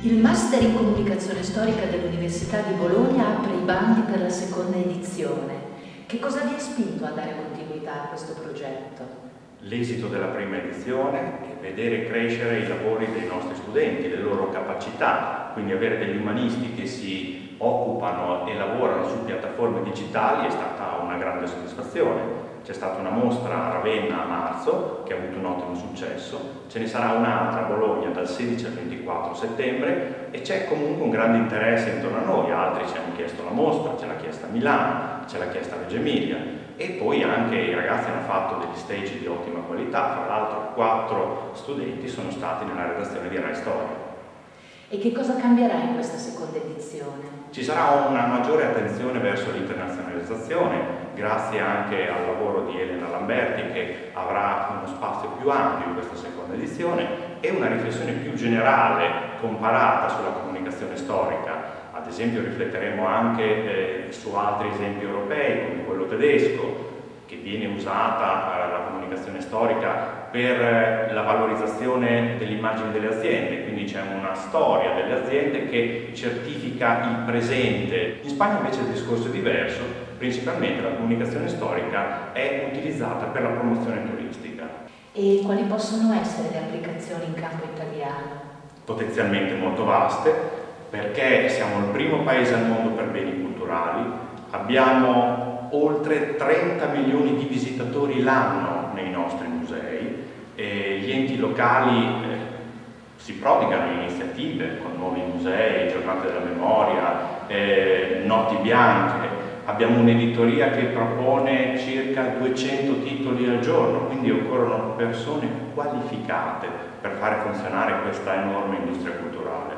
Il Master in Comunicazione Storica dell'Università di Bologna apre i bandi per la seconda edizione. Che cosa vi ha spinto a dare continuità a questo progetto? L'esito della prima edizione è vedere crescere i lavori dei nostri studenti, le loro capacità, quindi avere degli umanisti che si occupano e lavorano su piattaforme digitali è stata una grande soddisfazione. C'è stata una mostra a Ravenna a marzo che ha avuto un ottimo successo, ce ne sarà un'altra a Bologna dal 16 al 24 settembre e c'è comunque un grande interesse intorno a noi, altri ci hanno chiesto la mostra, ce l'ha chiesta a Milano, ce l'ha chiesta a Reggio Emilia e poi anche i ragazzi hanno fatto degli stage di ottima qualità, fra l'altro 4 studenti sono stati nella redazione di Rai Storia. E che cosa cambierà in questa seconda edizione? Ci sarà una maggiore attenzione verso l'internazionalizzazione, grazie anche al lavoro di Elena Lamberti che avrà uno spazio più ampio in questa seconda edizione e una riflessione più generale comparata sulla comunicazione storica. Ad esempio rifletteremo anche su altri esempi europei come quello tedesco, che viene usata la comunicazione storica per la valorizzazione dell'immagine delle aziende, quindi c'è una storia delle aziende che certifica il presente. In Spagna invece il discorso è diverso, principalmente la comunicazione storica è utilizzata per la promozione turistica. E quali possono essere le applicazioni in campo italiano? Potenzialmente molto vaste, perché siamo il primo paese al mondo per beni culturali, abbiamo oltre 30 milioni di visitatori l'anno nei nostri musei e gli enti locali si prodigano in iniziative con nuovi musei, giornate della memoria, notti bianche. Abbiamo un'editoria che propone circa 200 titoli al giorno, quindi occorrono persone qualificate per fare funzionare questa enorme industria culturale.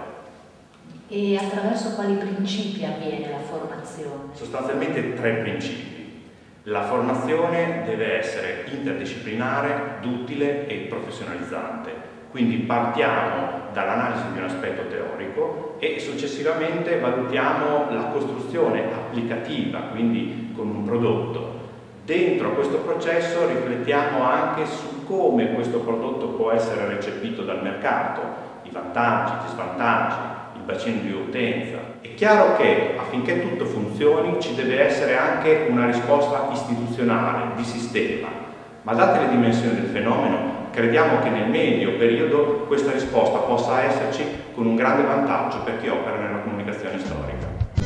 E attraverso quali principi avviene la formazione? Sostanzialmente 3 principi. La formazione deve essere interdisciplinare, duttile e professionalizzante. Quindi partiamo dall'analisi di un aspetto teorico e successivamente valutiamo la costruzione applicativa, quindi con un prodotto. Dentro questo processo riflettiamo anche su come questo prodotto può essere recepito dal mercato, i vantaggi, gli svantaggi, il bacino di utenza. È chiaro che affinché tutto funzioni ci deve essere anche una risposta istituzionale, di sistema, ma date le dimensioni del fenomeno, crediamo che nel medio periodo questa risposta possa esserci con un grande vantaggio per chi opera nella comunicazione storica.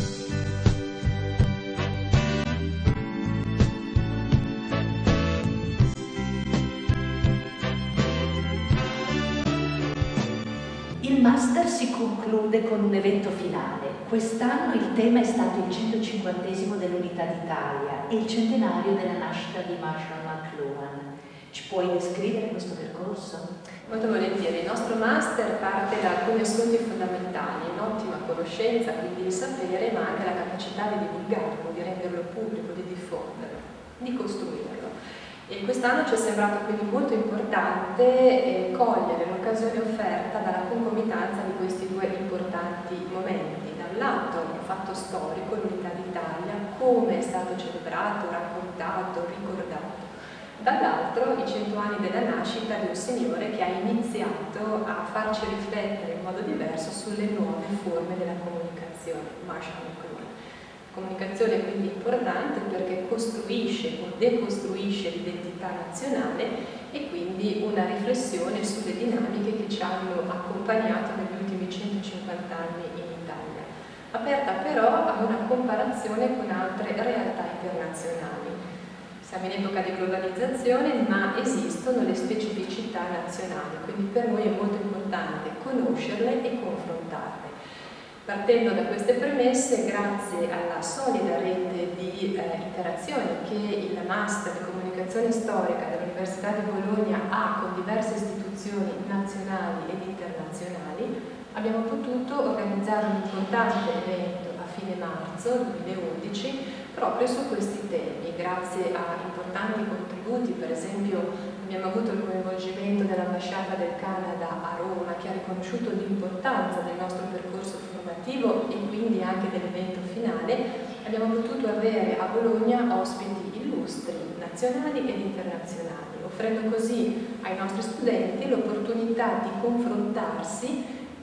Il Master si conclude con un evento finale. Quest'anno il tema è stato il 150° dell'Unità d'Italia e il centenario della nascita di Marshall McLuhan. Ci puoi descrivere questo percorso? Molto volentieri. Il nostro Master parte da alcuni assunti fondamentali, un'ottima conoscenza, quindi il sapere, ma anche la capacità di divulgarlo, di renderlo pubblico, di diffonderlo, di costruirlo. E quest'anno ci è sembrato quindi molto importante cogliere l'occasione offerta dalla concomitanza di questi 2 importanti momenti. Da un lato il fatto storico, l'Unità d'Italia, come è stato celebrato, raccontato, ricordato. Dall'altro i 100 anni della nascita di un signore che ha iniziato a farci riflettere in modo diverso sulle nuove forme della comunicazione, Marshall McLuhan. Comunicazione quindi importante perché costruisce o decostruisce l'identità nazionale e quindi una riflessione sulle dinamiche che ci hanno accompagnato negli ultimi 150 anni in Italia, aperta però a una comparazione con altre realtà internazionali. Siamo in epoca di globalizzazione, ma esistono le specificità nazionali, quindi per noi è molto importante conoscerle e confrontarle. Partendo da queste premesse, grazie alla solida rete di interazione che il Master di Comunicazione Storica dell'Università di Bologna ha con diverse istituzioni nazionali ed internazionali, abbiamo potuto organizzare un importante evento a fine marzo 2011 proprio su questi temi, grazie a importanti contributi. Per esempio abbiamo avuto il coinvolgimento dell'Ambasciata del Canada a Roma, che ha riconosciuto l'importanza del nostro percorso formativo e quindi anche dell'evento finale. Abbiamo potuto avere a Bologna ospiti illustri nazionali ed internazionali, offrendo così ai nostri studenti l'opportunità di confrontarsi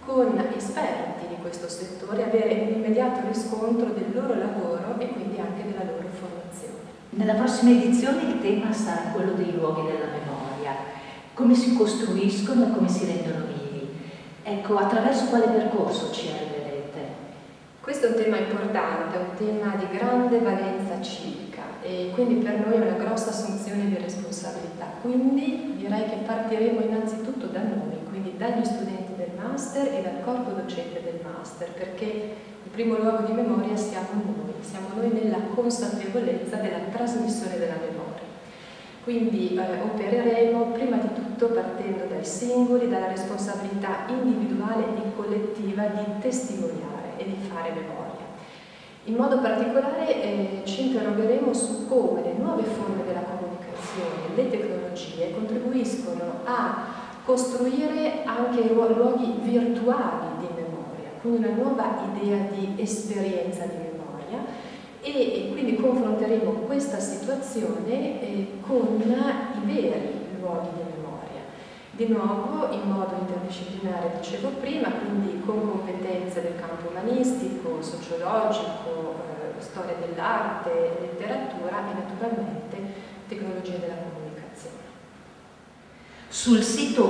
con esperti di questo settore, avere un immediato riscontro del loro lavoro e quindi anche della loro formazione. Nella prossima edizione il tema sarà quello dei luoghi della memoria, come si costruiscono e come si rendono vivi. Ecco, attraverso quale percorso ci arriverete? Questo è un tema importante, un tema di grande valenza civica e quindi per noi è una grossa assunzione di responsabilità. Quindi direi che partiremo innanzitutto da noi, quindi dagli studenti del master e dal corpo docente del master, perché il primo luogo di memoria siamo noi nella consapevolezza della trasmissione della memoria. Quindi opereremo prima di tutto partendo dai singoli, dalla responsabilità individuale e collettiva di testimoniare e di fare memoria. In modo particolare ci interrogheremo su come le nuove forme della comunicazione, le tecnologie contribuiscono a costruire anche luoghi virtuali di memoria, quindi una nuova idea di esperienza di memoria e quindi confronteremo questa situazione con i veri luoghi di memoria. Di nuovo in modo interdisciplinare, dicevo prima, quindi con competenze del campo umanistico, sociologico, storia dell'arte, letteratura e naturalmente tecnologie della comunicazione. Sul sito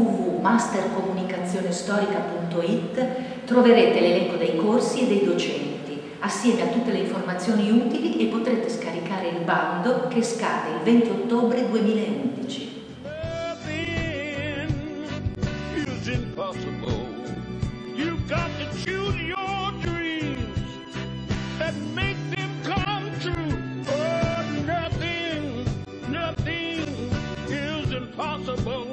www.mastercomunicazionestorica.it troverete l'elenco dei corsi e dei docenti, assieme a tutte le informazioni utili e potrete scaricare il bando che scade il 20 ottobre 2011. Impossible. You've got to choose your dreams and make them come true. Oh, nothing is impossible.